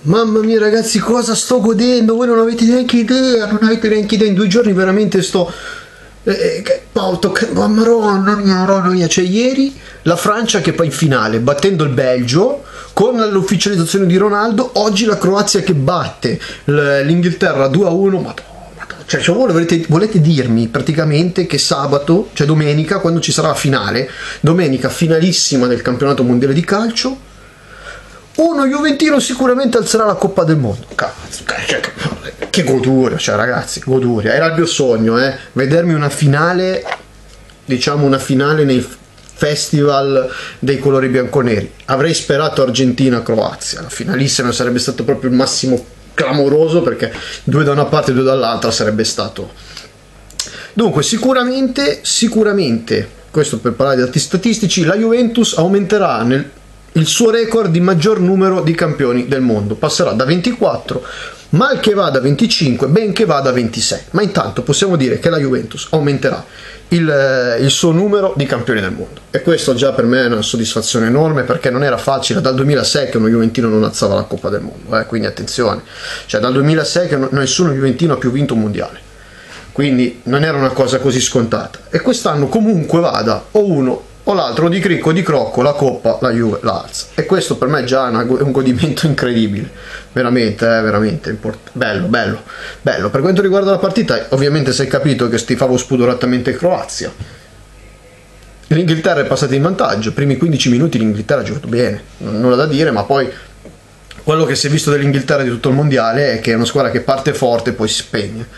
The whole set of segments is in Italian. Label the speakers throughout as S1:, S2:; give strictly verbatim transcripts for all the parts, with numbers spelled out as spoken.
S1: mamma mia ragazzi, cosa sto godendo, voi non avete neanche idea, non avete neanche idea, in due giorni veramente sto... Eh, che, oh, tocca... oh, maronna mia, maronna mia, cioè ieri la Francia che poi in finale, battendo il Belgio, con l'ufficializzazione di Ronaldo, oggi la Croazia che batte l'Inghilterra due a uno, ma... Cioè, cioè voi volete, volete dirmi praticamente che sabato, cioè domenica, quando ci sarà la finale, domenica finalissima del campionato mondiale di calcio, uno juventino sicuramente alzerà la Coppa del Mondo. Cazzo, cioè, che goduria, cioè ragazzi, goduria. Era il mio sogno, eh, vedermi una finale, diciamo una finale nei festival dei colori bianconeri. Avrei sperato Argentina-Croazia, la finalissima sarebbe stato proprio il massimo clamoroso, perché due da una parte e due dall'altra sarebbe stato. Dunque sicuramente sicuramente questo per parlare di dati statistici, la Juventus aumenterà nel, il suo record di maggior numero di campioni del mondo, passerà da ventiquattro, mal che vada venticinque, ben che vada ventisei, ma intanto possiamo dire che la Juventus aumenterà il, il suo numero di campioni del mondo, e questo già per me è una soddisfazione enorme, perché non era facile dal duemilasei che uno juventino non alzava la Coppa del Mondo, eh, quindi attenzione, cioè dal duemilasei che nessuno juventino ha più vinto un mondiale, quindi non era una cosa così scontata, e quest'anno comunque vada o uno o l'altro, o di cricco o di crocco, la Coppa la Juve la alza, e questo per me già è, una, è un godimento incredibile, veramente, eh, veramente import- bello, bello, bello. Per quanto riguarda la partita, ovviamente si è capito che stifavo spudoratamente Croazia. L'Inghilterra è passata in vantaggio, primi quindici minuti l'Inghilterra ha giocato bene, nulla da dire, ma poi quello che si è visto dell'Inghilterra di tutto il mondiale è che è una squadra che parte forte e poi si spegne.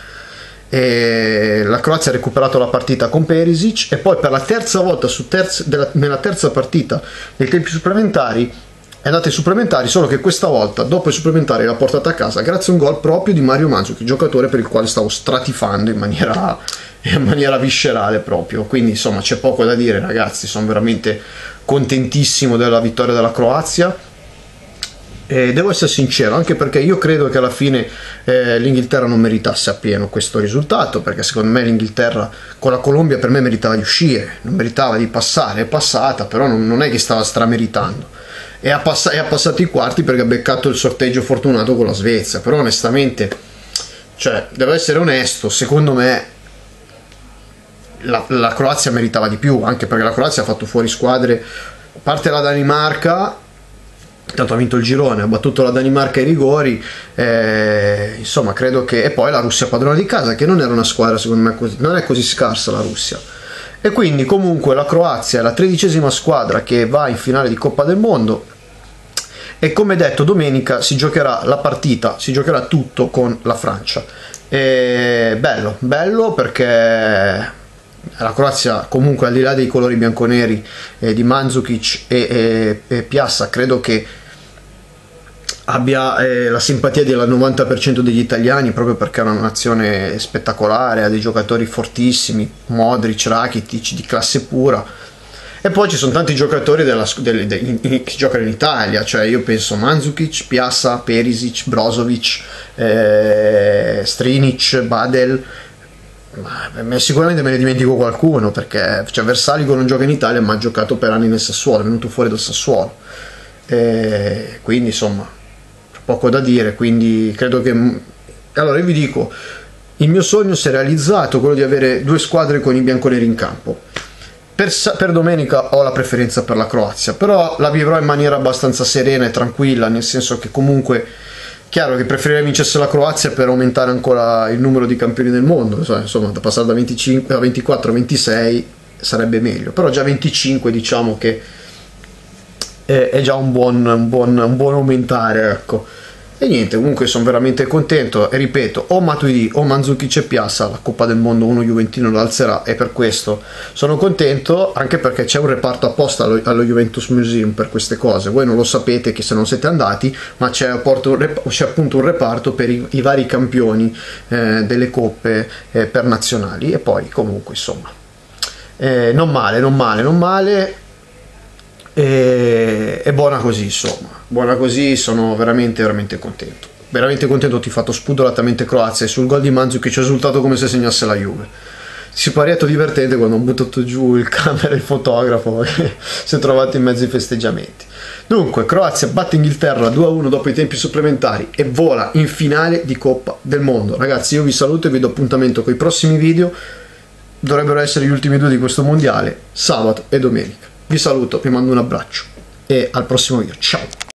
S1: E la Croazia ha recuperato la partita con Perisic, e poi per la terza volta su terz- della, nella terza partita nei tempi supplementari è andata ai supplementari, solo che questa volta dopo i supplementari l'ha portata a casa grazie a un gol proprio di Mario Mandzukic, giocatore per il quale stavo stratifando in maniera, in maniera viscerale proprio, quindi insomma c'è poco da dire ragazzi, sono veramente contentissimo della vittoria della Croazia. E devo essere sincero, anche perché io credo che alla fine eh, l'Inghilterra non meritasse appieno questo risultato, perché secondo me l'Inghilterra con la Colombia per me meritava di uscire, non meritava di passare, è passata, però non, non è che stava strameritando, e ha, pass- e ha passato i quarti perché ha beccato il sorteggio fortunato con la Svezia, però onestamente, cioè, devo essere onesto, secondo me la, la Croazia meritava di più, anche perché la Croazia ha fatto fuori squadre, a parte la Danimarca, tanto ha vinto il girone, ha battuto la Danimarca ai rigori, eh, insomma credo che, e poi la Russia padrona di casa, che non era una squadra secondo me così, non è così scarsa la Russia, e quindi comunque la Croazia è la tredicesima squadra che va in finale di Coppa del Mondo, e come detto domenica si giocherà la partita, si giocherà tutto con la Francia, e bello, bello perché la Croazia comunque, al di là dei colori bianconeri eh, di Mandzukic e, e, e Piazza, credo che abbia eh, la simpatia del novanta per cento degli italiani, proprio perché è una nazione spettacolare, ha dei giocatori fortissimi, Modric, Rakitic, di classe pura, e poi ci sono tanti giocatori della, delle, dei, che giocano in Italia, cioè io penso Mandzukic, Piazza, Perisic, Brozovic, eh, Strinic, Badel, ma sicuramente me ne dimentico qualcuno, perché cioè, Versalico non gioca in Italia ma ha giocato per anni nel Sassuolo, è venuto fuori dal Sassuolo, e quindi insomma poco da dire, quindi credo che, allora io vi dico, il mio sogno si è realizzato, quello di avere due squadre con i bianconeri in campo. Per, per domenica ho la preferenza per la Croazia, però la vivrò in maniera abbastanza serena e tranquilla, nel senso che comunque chiaro che preferirei vincesse la Croazia per aumentare ancora il numero di campioni del mondo, insomma da passare da, venticinque, da ventiquattro a ventisei sarebbe meglio, però già venticinque diciamo che è, è già un buon, un, buon, un buon aumentare, ecco. E niente, comunque sono veramente contento, e ripeto, o Matuidi o Mandzukic e Piazza la Coppa del Mondo uno juventino l'alzerà, e per questo sono contento, anche perché c'è un reparto apposta allo, allo Juventus Museum per queste cose, voi non lo sapete che se non siete andati, ma c'è, appunto un reparto per i, i vari campioni eh, delle coppe eh, per nazionali, e poi comunque insomma eh, non male, non male, non male. E, e buona così, insomma, buona così, sono veramente veramente contento, veramente contento, ho tifato spudoratamente Croazia, e sul gol di Mandzukic è risultato come se segnasse la Juve, siparietto divertente quando hanno buttato giù il camera e il fotografo perché si è trovato in mezzo ai festeggiamenti. Dunque Croazia batte Inghilterra due a uno dopo i tempi supplementari e vola in finale di Coppa del Mondo. Ragazzi, io vi saluto e vi do appuntamento con i prossimi video, dovrebbero essere gli ultimi due di questo mondiale, sabato e domenica. Vi saluto, vi mando un abbraccio e al prossimo video, ciao!